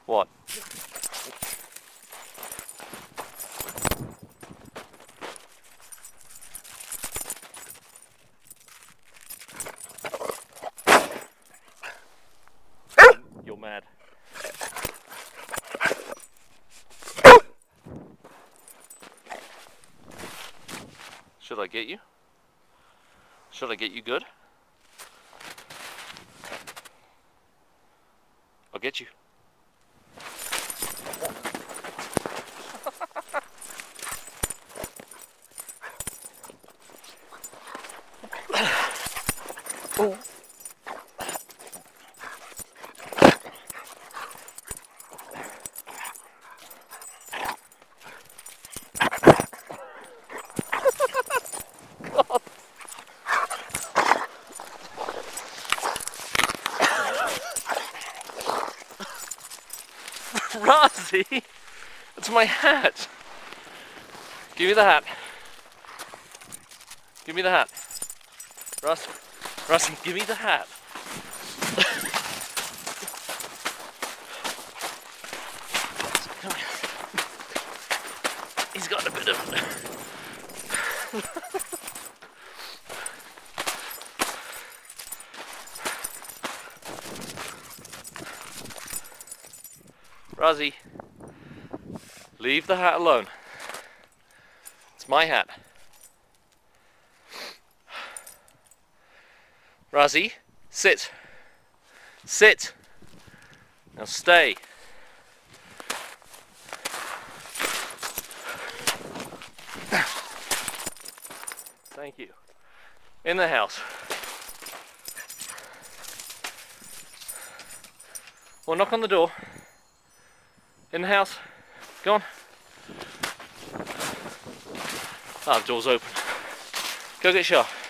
What? You're mad. Should I get you? Should I get you good? I'll get you. Oh. Arazi, it's my hat. Give me the hat. Give me the hat. Arazi, give me the hat. Come here. He's got a bit of Arazi, leave the hat alone. It's my hat. Arazi, sit. Sit. Now stay. Thank you. In the house. Well, knock on the door. In the house. Go on. Ah, the door's open. Go get Shah.